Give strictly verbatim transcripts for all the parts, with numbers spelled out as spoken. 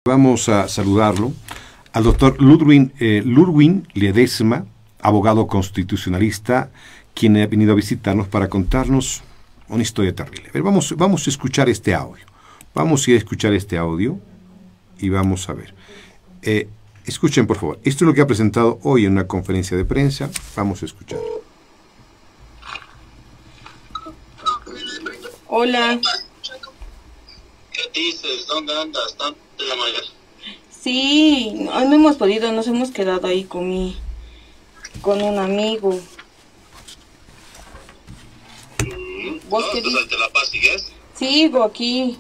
Vamos a saludarlo al doctor Ludwin, eh, Ludwin Ledesma, abogado constitucionalista, quien ha venido a visitarnos para contarnos una historia terrible. A ver, vamos, vamos a escuchar este audio. Vamos a ir a escuchar este audio y vamos a ver. Eh, escuchen, por favor. Esto es lo que ha presentado hoy en una conferencia de prensa. Vamos a escuchar. Hola. ¿Qué dices? ¿Dónde andas? ¿Tanto de la mañana? Sí, hoy no hemos podido, nos hemos quedado ahí con mi, con un amigo. Mm, ¿Vos ¿No? qué ¿Estás dices? ante La Paz, sigues? Sigo aquí,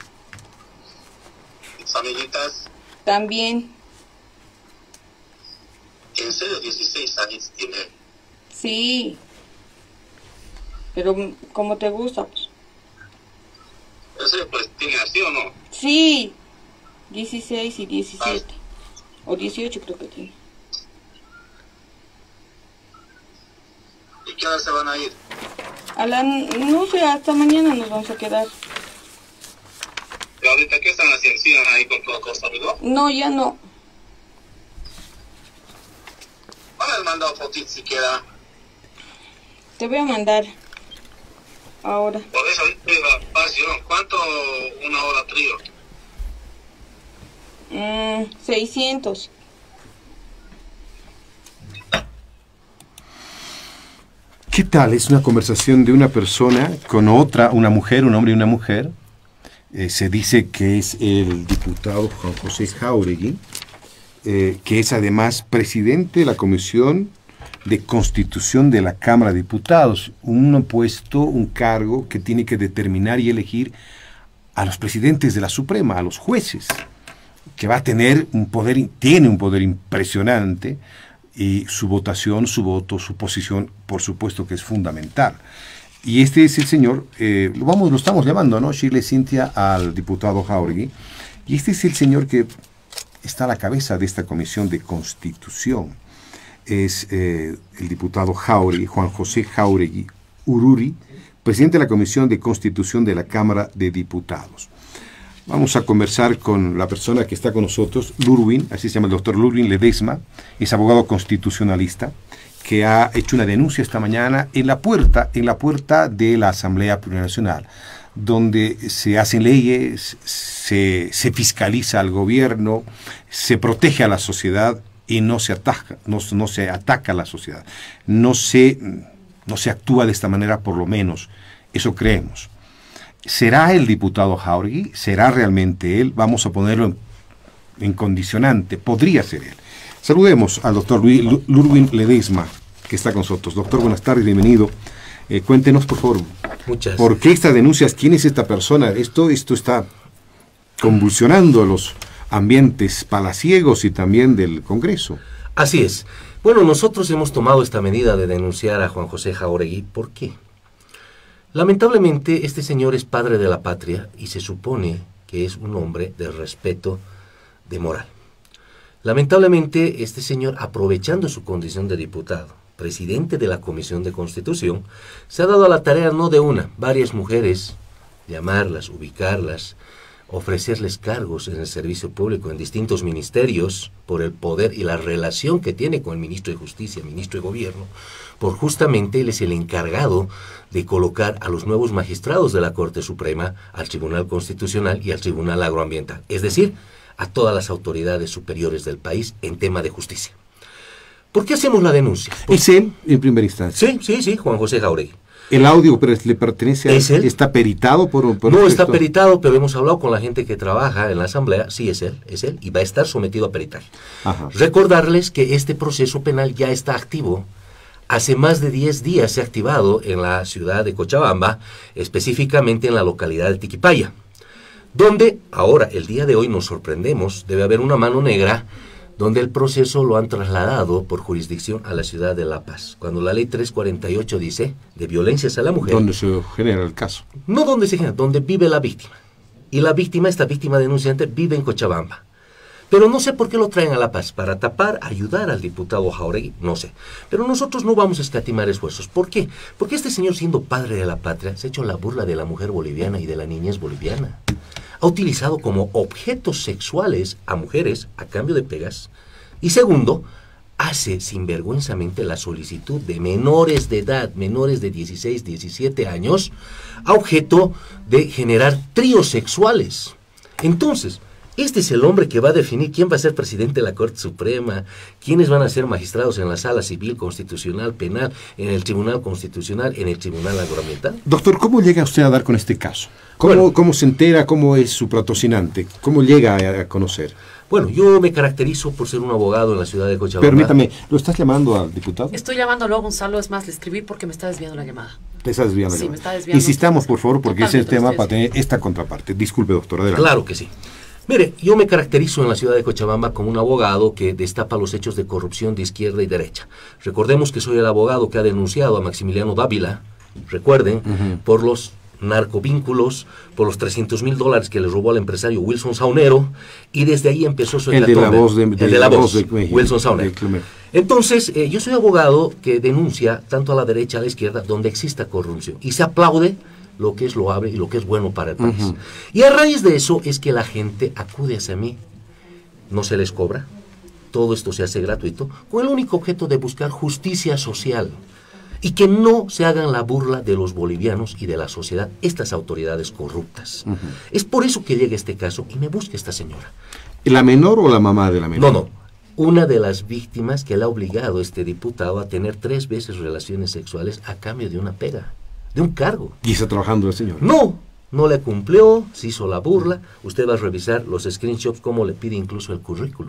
¿Tus amiguitas? también. ¿En serio dieciséis años tiene? Sí. Pero, ¿cómo te gusta? Pues? ¿En serio, pues, tiene así o no? Sí. dieciséis y diecisiete. O dieciocho creo que tiene. ¿Y qué hora se van a ir? A la, no sé, hasta mañana nos vamos a quedar. ¿Y ahorita qué están haciendo? ¿Siguen ahí con todo Costa Rica? No, ya no. ¿No me has mandado fotitos siquiera? Te voy a mandar. Ahora. Por eso ahorita de La Paz, yo, ¿cuánto una hora trío? Mm, seiscientos. ¿Qué tal? Es una conversación de una persona con otra, una mujer, un hombre y una mujer. Eh, se dice que es el diputado Juan José Jáuregui, eh, que es además presidente de la Comisión de Constitución de la Cámara de Diputados, un puesto, un cargo que tiene que determinar y elegir a los presidentes de la Suprema, a los jueces, que va a tener un poder, tiene un poder impresionante, y su votación, su voto, su posición, por supuesto que es fundamental. Y este es el señor, eh, lo, vamos, lo estamos llamando, ¿no? Shirley Cintia al diputado Jáuregui, y este es el señor que está a la cabeza de esta Comisión de Constitución. Es eh, el diputado Jáuregui, Juan José Jáuregui Ururi, presidente de la Comisión de Constitución de la Cámara de Diputados. Vamos a conversar con la persona que está con nosotros, Ludwin, así se llama el doctor Ludwin Ledesma, es abogado constitucionalista, que ha hecho una denuncia esta mañana en la puerta, en la puerta de la Asamblea Plurinacional, donde se hacen leyes, se, se fiscaliza al gobierno, se protege a la sociedad y no se ataca, no, no se ataca a la sociedad, no se, no se actúa de esta manera, por lo menos, eso creemos. ¿Será el diputado Jáuregui? ¿Será realmente él? Vamos a ponerlo en, en condicionante. Podría ser él. Saludemos al doctor Ludwin Ledesma, que está con nosotros. Doctor, buenas tardes, bienvenido. Eh, cuéntenos, por favor, Muchas. ¿por qué estas denuncias? ¿Quién es esta persona? Esto, esto está convulsionando los ambientes palaciegos y también del Congreso. Así es. Bueno, nosotros hemos tomado esta medida de denunciar a Juan José Jáuregui. ¿Por qué? Lamentablemente, este señor es padre de la patria y se supone que es un hombre de respeto, de moral. Lamentablemente, este señor, aprovechando su condición de diputado, presidente de la Comisión de Constitución, se ha dado a la tarea no de una, varias mujeres, llamarlas, ubicarlas, ofrecerles cargos en el servicio público en distintos ministerios por el poder y la relación que tiene con el ministro de Justicia, ministro de Gobierno, por justamente él es el encargado de colocar a los nuevos magistrados de la Corte Suprema, al Tribunal Constitucional y al Tribunal Agroambiental, es decir, a todas las autoridades superiores del país en tema de justicia. ¿Por qué hacemos la denuncia? Por... ¿Es él en primera instancia? Sí, sí, sí, Juan José Jáuregui. ¿El audio pero le pertenece a ¿Es él? ¿Está peritado por, por No esto? está peritado, pero hemos hablado con la gente que trabaja en la Asamblea. Sí, es él, es él, y va a estar sometido a peritaje. Ajá. Recordarles que este proceso penal ya está activo. Hace más de diez días se ha activado en la ciudad de Cochabamba, específicamente en la localidad de Tiquipaya, donde ahora, el día de hoy, nos sorprendemos, debe haber una mano negra, donde el proceso lo han trasladado por jurisdicción a la ciudad de La Paz, cuando la ley trescientos cuarenta y ocho dice de violencias a la mujer. ¿Dónde se genera el caso? No donde se genera, donde vive la víctima. Y la víctima, esta víctima denunciante, vive en Cochabamba. Pero no sé por qué lo traen a La Paz, para tapar, ayudar al diputado Jáuregui, no sé. Pero nosotros no vamos a escatimar esfuerzos. ¿Por qué? Porque este señor, siendo padre de la patria, se ha hecho la burla de la mujer boliviana y de la niñez boliviana. ha utilizado como objetos sexuales a mujeres a cambio de pegas. Y segundo, hace sinvergüenzamente la solicitud de menores de edad, menores de dieciséis, diecisiete años, a objeto de generar tríos sexuales. Entonces, este es el hombre que va a definir quién va a ser presidente de la Corte Suprema, quiénes van a ser magistrados en la Sala Civil, Constitucional, Penal, en el Tribunal Constitucional, en el Tribunal Agroambiental. Doctor, ¿cómo llega usted a dar con este caso? ¿Cómo, Bueno, cómo se entera? ¿Cómo es su patrocinante? ¿Cómo llega a, a conocer? Bueno, yo me caracterizo por ser un abogado en la ciudad de Cochabamba. Permítame, ¿lo estás llamando al diputado? Estoy llamándolo, Gonzalo, es más, le escribí porque me está desviando la llamada. Te estás desviando. Sí, me está desviando. Insistamos, por favor, porque ese es el Totalmente, tema para ustedes. tener esta contraparte. Disculpe, doctor, adelante. Claro que sí. Mire, yo me caracterizo en la ciudad de Cochabamba como un abogado que destapa los hechos de corrupción de izquierda y derecha. Recordemos que soy el abogado que ha denunciado a Maximiliano Dávila, recuerden, Ujú. por los narcovínculos, por los trescientos mil dólares que le robó al empresario Wilson Saunero, y desde ahí empezó su El de la hecatombe. voz de, El de la voz, de México, Wilson Saunero. de Clemente. Entonces, eh, yo soy abogado que denuncia tanto a la derecha a la izquierda donde exista corrupción, y se aplaude lo que es loable y lo que es bueno para el país. Ujú. Y a raíz de eso es que la gente acude hacia mí. No se les cobra, todo esto se hace gratuito, con el único objeto de buscar justicia social y que no se hagan la burla de los bolivianos y de la sociedad, estas autoridades corruptas. Ujú. Es por eso que llega este caso y me busca esta señora. ¿La menor o la mamá de la menor? No, no. Una de las víctimas que le ha obligado a este diputado a tener tres veces relaciones sexuales a cambio de una pega, de un cargo. ¿Y está trabajando la señora? No, no le cumplió, se hizo la burla. Usted va a revisar los screenshots, cómo le pide incluso el currículum.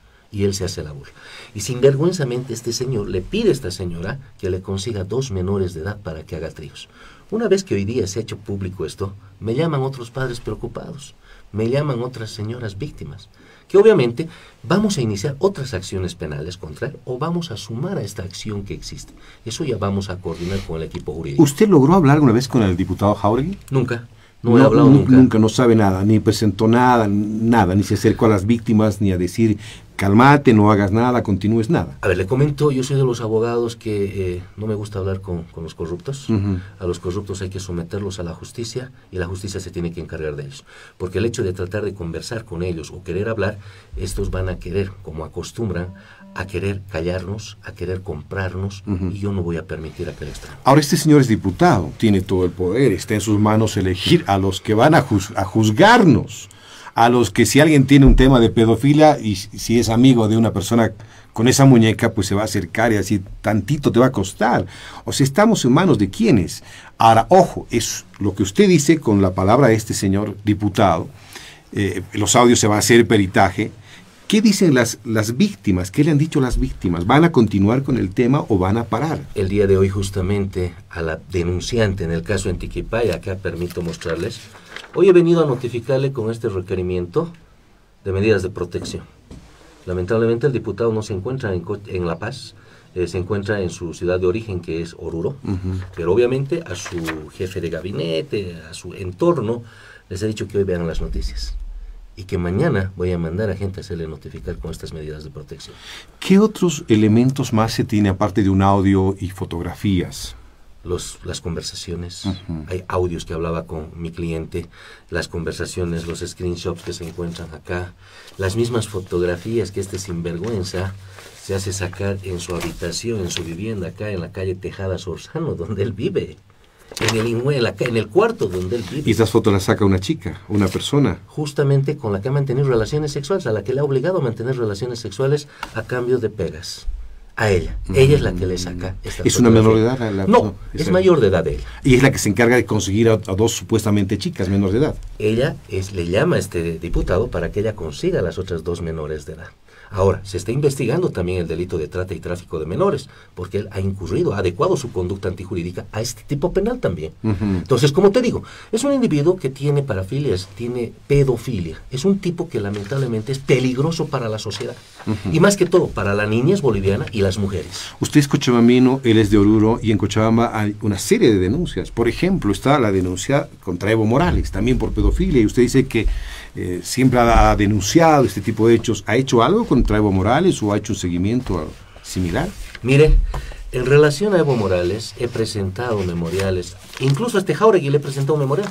Y él se hace la burla. Y sinvergüenzamente este señor le pide a esta señora que le consiga dos menores de edad para que haga tríos. Una vez que hoy día se ha hecho público esto, me llaman otros padres preocupados, me llaman otras señoras víctimas, que obviamente vamos a iniciar otras acciones penales contra él o vamos a sumar a esta acción que existe. Eso ya vamos a coordinar con el equipo jurídico. ¿Usted logró hablar alguna vez con el diputado Jáuregui? Nunca, no, he hablado nu- nunca. Nunca, no sabe nada, ni presentó nada, nada, ni se acercó a las víctimas, ni a decir, cálmate, no hagas nada, continúes nada. A ver, le comento, yo soy de los abogados que eh, no me gusta hablar con, con los corruptos. Ujú. A los corruptos hay que someterlos a la justicia y la justicia se tiene que encargar de ellos. Porque el hecho de tratar de conversar con ellos o querer hablar, estos van a querer, como acostumbran, a querer callarnos, a querer comprarnos, Ujú. y yo no voy a permitir aquel extremo. Ahora este señor es diputado, tiene todo el poder, está en sus manos elegir a los que van a, juz- a juzgarnos, a los que si alguien tiene un tema de pedofilia y si si es amigo de una persona con esa muñeca, pues se va a acercar y decir, tantito te va a costar. O sea, estamos en manos de quiénes. Ahora, ojo, es lo que usted dice con la palabra de este señor diputado, eh, los audios se va a hacer peritaje. ¿Qué dicen las, las víctimas? ¿Qué le han dicho las víctimas? ¿Van a continuar con el tema o van a parar? El día de hoy justamente a la denunciante en el caso en Tiquipaya, acá permito mostrarles, hoy he venido a notificarle con este requerimiento de medidas de protección. Lamentablemente el diputado no se encuentra en, Co- en La Paz, eh, se encuentra en su ciudad de origen que es Oruro, Ujú. pero obviamente a su jefe de gabinete, a su entorno, les he dicho que hoy vean las noticias y que mañana voy a mandar a gente a hacerle notificar con estas medidas de protección. ¿Qué otros elementos más se tiene aparte de un audio y fotografías? Los, las conversaciones, Ujú. hay audios que hablaba con mi cliente, las conversaciones, los screenshots que se encuentran acá, las mismas fotografías que este sinvergüenza se hace sacar en su habitación, en su vivienda, acá en la calle Tejada Sorzano, donde él vive, en el inmueble, acá, en el cuarto donde él vive. Y estas fotos las saca una chica, una persona. Justamente con la que ha mantenido relaciones sexuales, a la que le ha obligado a mantener relaciones sexuales a cambio de pegas. A ella. Ella es la que le saca esta ¿Es una fotografía. menor de edad? La- No, no, es esa- mayor de edad ella. Y es la que se encarga de conseguir a, a dos supuestamente chicas menores de edad. Ella es, le llama a este diputado para que ella consiga a las otras dos menores de edad. Ahora, se está investigando también el delito de trata y tráfico de menores, porque él ha incurrido, ha adecuado su conducta antijurídica a este tipo penal también. Ujú. Entonces, como te digo, es un individuo que tiene parafilias, tiene pedofilia. Es un tipo que lamentablemente es peligroso para la sociedad. Y más que todo, para la niñez boliviana y las mujeres. Usted es cochabambino, él es de Oruro, y en Cochabamba hay una serie de denuncias. Por ejemplo, está la denuncia contra Evo Morales, también por pedofilia, y usted dice que eh, siempre ha denunciado este tipo de hechos. ¿Ha hecho algo contra Evo Morales o ha hecho un seguimiento similar? Mire, en relación a Evo Morales, he presentado memoriales, incluso a este Jáuregui le he presentado un memorial.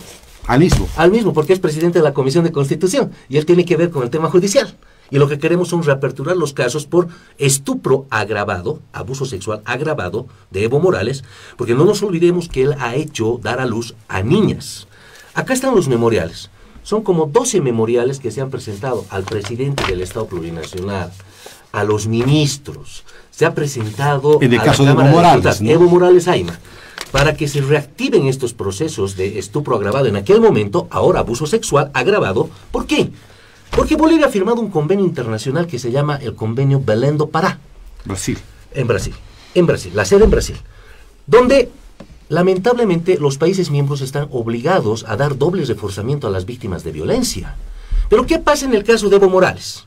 Al mismo. Al mismo, porque es presidente de la Comisión de Constitución y él tiene que ver con el tema judicial. Y lo que queremos son reaperturar los casos por estupro agravado, abuso sexual agravado de Evo Morales, porque no nos olvidemos que él ha hecho dar a luz a niñas. Acá están los memoriales. Son como doce memoriales que se han presentado al presidente del Estado Plurinacional, a los ministros. Se ha presentado en el a caso la de Evo Cámara de Morales, Diputados, ¿no? Evo Morales Ayma, para que se reactiven estos procesos de estupro agravado en aquel momento, ahora abuso sexual agravado. ¿Por qué? Porque Bolivia ha firmado un convenio internacional que se llama el convenio Belém do Pará. Brasil. En Brasil, en Brasil, la sede en Brasil, donde lamentablemente los países miembros están obligados a dar doble reforzamiento a las víctimas de violencia. Pero ¿qué pasa en el caso de Evo Morales?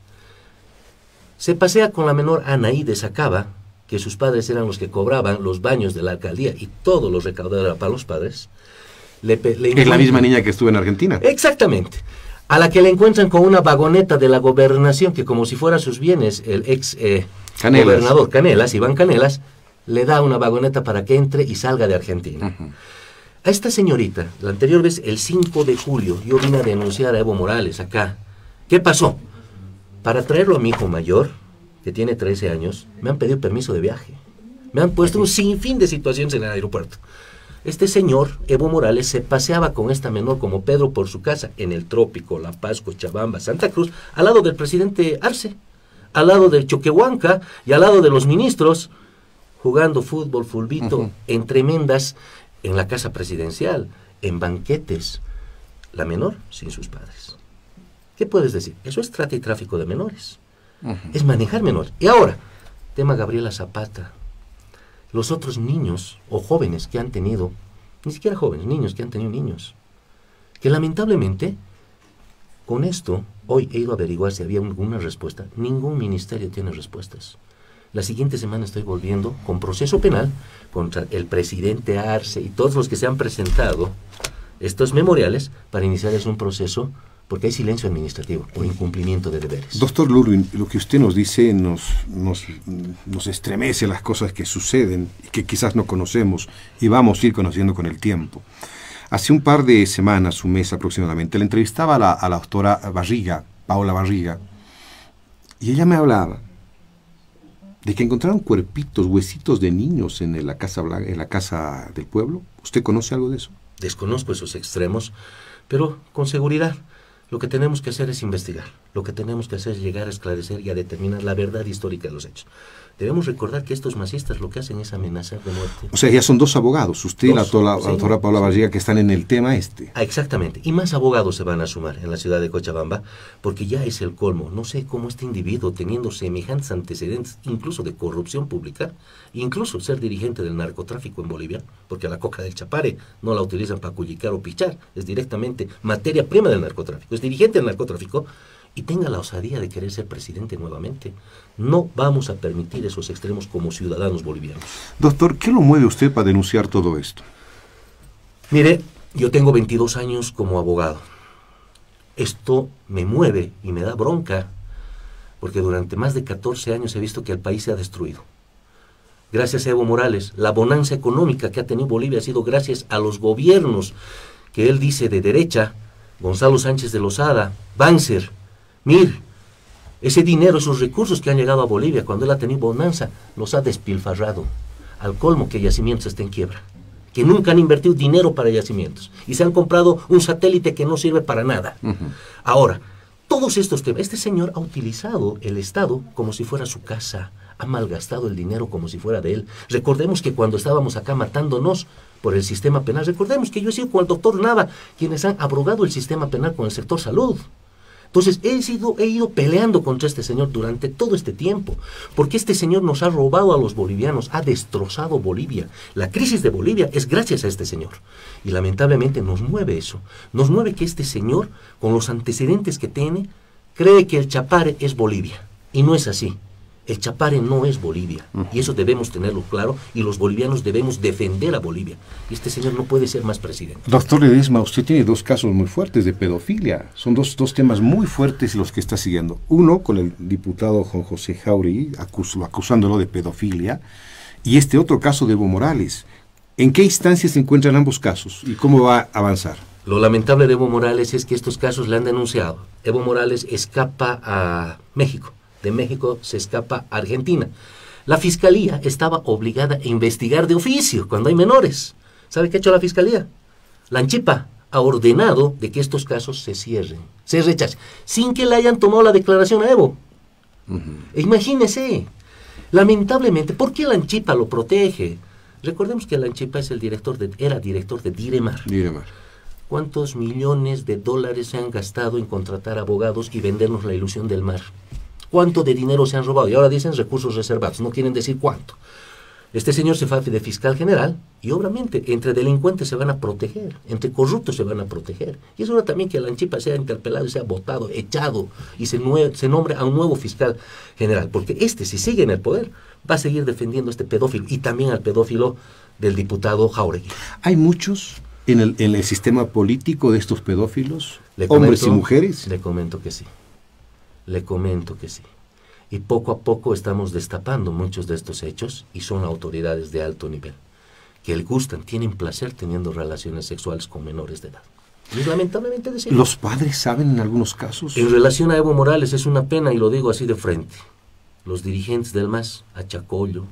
Se pasea con la menor Anaí de Sacaba, que sus padres eran los que cobraban los baños de la alcaldía y todos los recaudados eran para los padres. Le, le es la misma niña que estuvo en Argentina. Exactamente. A la que le encuentran con una vagoneta de la gobernación que, como si fuera sus bienes, el ex eh, Canelas. gobernador Canelas, Iván Canelas, le da una vagoneta para que entre y salga de Argentina. Uh-huh. A esta señorita, la anterior vez, el cinco de julio, yo vine a denunciar a Evo Morales acá. ¿Qué pasó? Para traerlo a mi hijo mayor, que tiene trece años, me han pedido permiso de viaje. Me han puesto un sinfín de situaciones en el aeropuerto. Este señor, Evo Morales, se paseaba con esta menor como Pedro por su casa, en el Trópico, La Paz, Cochabamba, Santa Cruz, al lado del presidente Arce, al lado del Choquehuanca y al lado de los ministros, jugando fútbol, fulbito, uh-huh. en tremendas, en la casa presidencial, en banquetes. La menor sin sus padres. ¿Qué puedes decir? Eso es trata y tráfico de menores. Uh-huh. Es manejar menores. Y ahora, tema Gabriela Zapata. Los otros niños o jóvenes que han tenido, ni siquiera jóvenes, niños que han tenido niños, que lamentablemente, con esto, hoy he ido a averiguar si había alguna respuesta. Ningún ministerio tiene respuestas. La siguiente semana estoy volviendo con proceso penal contra el presidente Arce y todos los que se han presentado estos memoriales para iniciar es un proceso porque hay silencio administrativo o incumplimiento de deberes. Doctor Lurwin, lo que usted nos dice nos, nos, nos estremece las cosas que suceden y que quizás no conocemos y vamos a ir conociendo con el tiempo. Hace un par de semanas, un mes aproximadamente, le entrevistaba a la, a la doctora Barriga, Paola Barriga, y ella me hablaba de que encontraron cuerpitos, huesitos de niños en la casa, en la casa del pueblo. ¿Usted conoce algo de eso? Desconozco esos extremos, pero con seguridad. Lo que tenemos que hacer es investigar. Lo que tenemos que hacer es llegar a esclarecer y a determinar la verdad histórica de los hechos. Debemos recordar que estos masistas lo que hacen es amenazar de muerte. O sea, ya son dos abogados, usted dos, y la, la, sí, la doctora Paola Barriga, que están en el tema este. Ah, exactamente. Y más abogados se van a sumar en la ciudad de Cochabamba, porque ya es el colmo. No sé cómo este individuo, teniendo semejantes antecedentes, incluso de corrupción pública, incluso ser dirigente del narcotráfico en Bolivia, porque a la coca del Chapare no la utilizan para cullicar o pichar, es directamente materia prima del narcotráfico, es dirigente del narcotráfico, y tenga la osadía de querer ser presidente nuevamente. No vamos a permitir esos extremos como ciudadanos bolivianos. Doctor, ¿qué lo mueve usted para denunciar todo esto? Mire, yo tengo veintidós años como abogado. Esto me mueve y me da bronca, porque durante más de catorce años he visto que el país se ha destruido. Gracias a Evo Morales, la bonanza económica que ha tenido Bolivia ha sido gracias a los gobiernos que él dice de derecha, Gonzalo Sánchez de Lozada, Banzer, Mir. Ese dinero, esos recursos que han llegado a Bolivia cuando él ha tenido bonanza, los ha despilfarrado. Al colmo que Yacimientos está en quiebra. Que nunca han invertido dinero para yacimientos. Y se han comprado un satélite que no sirve para nada. Uh-huh. Ahora, todos estos temas, este señor ha utilizado el Estado como si fuera su casa. Ha malgastado el dinero como si fuera de él. Recordemos que cuando estábamos acá matándonos por el sistema penal, recordemos que yo he sido con el doctor Nava, quienes han abrogado el sistema penal con el sector salud. Entonces, he, sido, he ido peleando contra este señor durante todo este tiempo, porque este señor nos ha robado a los bolivianos, ha destrozado Bolivia. La crisis de Bolivia es gracias a este señor. Y lamentablemente nos mueve eso. Nos mueve que este señor, con los antecedentes que tiene, cree que el Chapare es Bolivia. Y no es así. El Chapare no es Bolivia, y eso debemos tenerlo claro, y los bolivianos debemos defender a Bolivia. Y este señor no puede ser más presidente. Doctor Ledesma, usted tiene dos casos muy fuertes de pedofilia. Son dos, dos temas muy fuertes los que está siguiendo. Uno con el diputado Juan José Jáuregui, acus, acusándolo de pedofilia, y este otro caso de Evo Morales. ¿En qué instancia se encuentran ambos casos y cómo va a avanzar? Lo lamentable de Evo Morales es que estos casos le han denunciado. Evo Morales escapa a México, de México se escapa a Argentina. La Fiscalía estaba obligada a investigar de oficio cuando hay menores. ¿Sabe qué ha hecho la Fiscalía? La Anchipa ha ordenado de que estos casos se cierren, se rechacen, sin que le hayan tomado la declaración a Evo. Uh-huh. Imagínese, lamentablemente, ¿por qué la Anchipa lo protege? Recordemos que la Anchipa es el director de, era director de Diremar. Diremar. ¿Cuántos millones de dólares se han gastado en contratar abogados y vendernos la ilusión del mar? ¿Cuánto de dinero se han robado? Y ahora dicen recursos reservados, no quieren decir cuánto. Este señor se fue de fiscal general y obviamente entre delincuentes se van a proteger, entre corruptos se van a proteger. Y es hora también que la Anchipa sea interpelado y sea votado, echado y se, se nombre a un nuevo fiscal general. Porque este, si sigue en el poder, va a seguir defendiendo a este pedófilo y también al pedófilo del diputado Jáuregui. ¿Hay muchos en el, en el sistema político de estos pedófilos? Le ¿Hombres comento, y mujeres? Le comento que sí. Le comento que sí. Y poco a poco estamos destapando muchos de estos hechos y son autoridades de alto nivel, que le gustan, tienen placer teniendo relaciones sexuales con menores de edad. Y es lamentablemente decir. ¿Los padres saben en algunos casos? En relación a Evo Morales es una pena y lo digo así de frente. Los dirigentes del M A S, Achacollo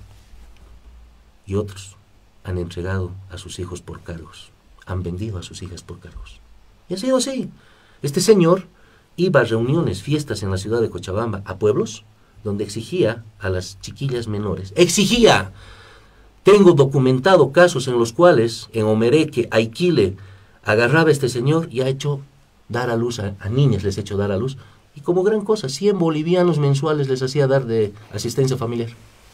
y otros, han entregado a sus hijos por cargos, han vendido a sus hijas por cargos. Y ha sido así. Este señor iba a reuniones, fiestas en la ciudad de Cochabamba, a pueblos, donde exigía a las chiquillas menores, exigía, tengo documentado casos en los cuales en Omereque, Aiquile, agarraba a este señor y ha hecho dar a luz a, a niñas, les ha hecho dar a luz, y como gran cosa, cien bolivianos mensuales les hacía dar de asistencia familiar.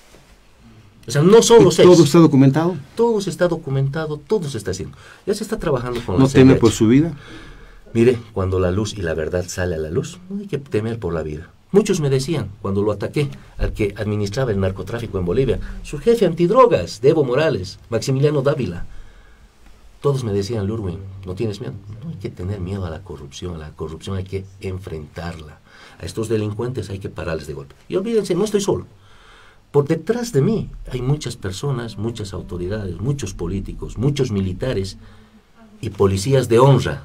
O sea, no solo seis. ¿Todo está documentado? Todo se está documentado, todo se está haciendo. Ya se está trabajando con la ¿No C N H. teme por su vida? Mire, cuando la luz y la verdad sale a la luz, no hay que temer por la vida. Muchos me decían, cuando lo ataqué, al que administraba el narcotráfico en Bolivia, su jefe antidrogas, de Evo Morales, Maximiliano Dávila, todos me decían, Lurwin, ¿no tienes miedo? No hay que tener miedo a la corrupción, a la corrupción hay que enfrentarla. A estos delincuentes hay que pararles de golpe. Y olvídense, no estoy solo. Por detrás de mí hay muchas personas, muchas autoridades, muchos políticos, muchos militares y policías de honra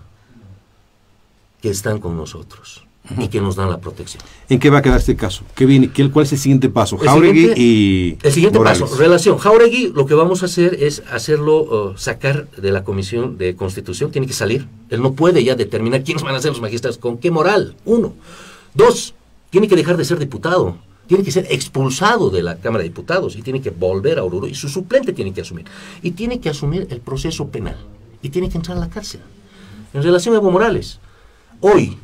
que están con nosotros. Uh-huh. Y que nos dan la protección. ¿En qué va a quedar este caso? ¿Qué viene? ¿Qué, ¿Cuál es el siguiente paso? El Jáuregui siguiente, y El siguiente Morales. paso, relación. Jáuregui, lo que vamos a hacer es hacerlo, uh, sacar de la Comisión de Constitución, tiene que salir. Él no puede ya determinar quiénes van a ser los magistrados, con qué moral, uno. Dos, tiene que dejar de ser diputado, tiene que ser expulsado de la Cámara de Diputados y tiene que volver a Oruro y su suplente tiene que asumir. Y tiene que asumir el proceso penal y tiene que entrar a la cárcel. En relación a Evo Morales, hoy,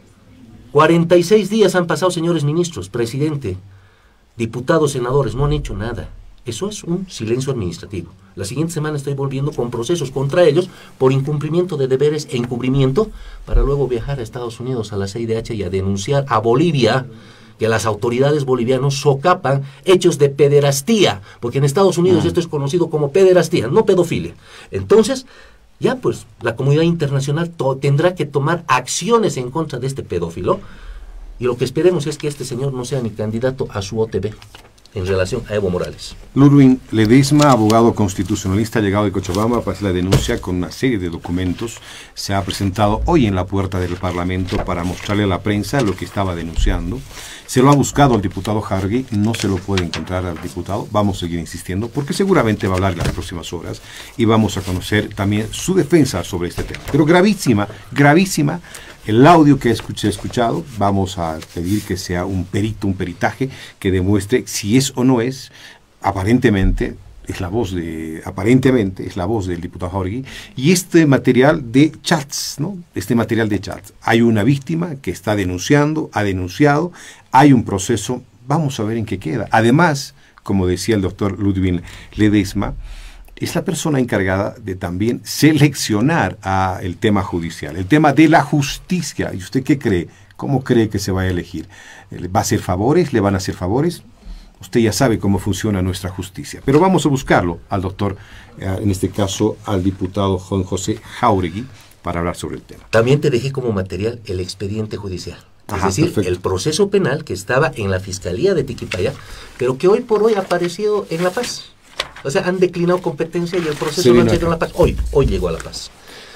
cuarenta y seis días han pasado, señores ministros, presidente, diputados, senadores, no han hecho nada. Eso es un silencio administrativo. La siguiente semana estoy volviendo con procesos contra ellos por incumplimiento de deberes e encubrimiento para luego viajar a Estados Unidos, a la C I D H y a denunciar a Bolivia que las autoridades bolivianas socapan hechos de pederastía, porque en Estados Unidos esto es conocido como pederastía, no pedofilia. Entonces, ya pues la comunidad internacional tendrá que tomar acciones en contra de este pedófilo y lo que esperemos es que este señor no sea ni candidato a su O T B en relación a Evo Morales. Lurwin Ledesma, abogado constitucionalista, llegado de Cochabamba para hacer la denuncia con una serie de documentos. Se ha presentado hoy en la puerta del Parlamento para mostrarle a la prensa lo que estaba denunciando. Se lo ha buscado al diputado Jáuregui, no se lo puede encontrar al diputado. Vamos a seguir insistiendo porque seguramente va a hablar en las próximas horas y vamos a conocer también su defensa sobre este tema. Pero gravísima, gravísima. El audio que he escuchado, vamos a pedir que sea un perito, un peritaje que demuestre si es o no es, aparentemente, es la voz de, aparentemente es la voz del diputado Jáuregui, y este material de chats, ¿no? Este material de chats. Hay una víctima que está denunciando, ha denunciado, hay un proceso, vamos a ver en qué queda. Además, como decía el doctor Ludwig Ledesma, es la persona encargada de también seleccionar a el tema judicial, el tema de la justicia. ¿Y usted qué cree? ¿Cómo cree que se va a elegir? ¿Va a hacer favores? ¿Le van a hacer favores? Usted ya sabe cómo funciona nuestra justicia. Pero vamos a buscarlo al doctor, en este caso al diputado Juan José Jáuregui, para hablar sobre el tema. También te dejé como material el expediente judicial. Es Ajá, decir, perfecto. el proceso penal que estaba en la Fiscalía de Tiquipaya, pero que hoy por hoy ha aparecido en La Paz. O sea, han declinado competencia y el proceso Sí, lo han no, hecho en La Paz. Hoy, hoy llegó a La Paz.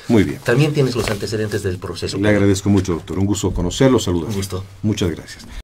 Muy bien. También tienes los antecedentes del proceso. Le agradezco mucho, doctor. Un gusto conocerlo, saludos. Un gusto. Muchas gracias.